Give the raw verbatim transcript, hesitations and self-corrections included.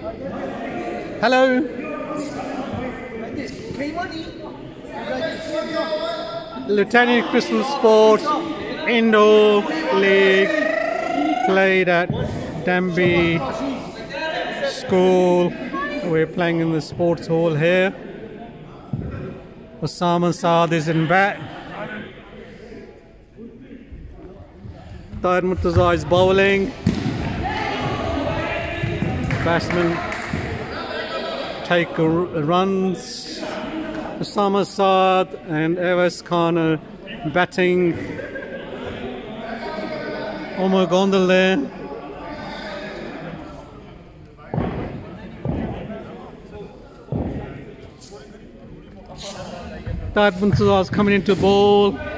Hello. Lutonian Crystal Sports Indoor League played at Danby School. We're playing in the sports hall here. Osama Saad is in bat. Tahir Murtaza is bowling. Batsmen take runs. Osama Saad and Awais Khan are batting. Omar Gondal there. Tahir Murtaza is coming into bowl.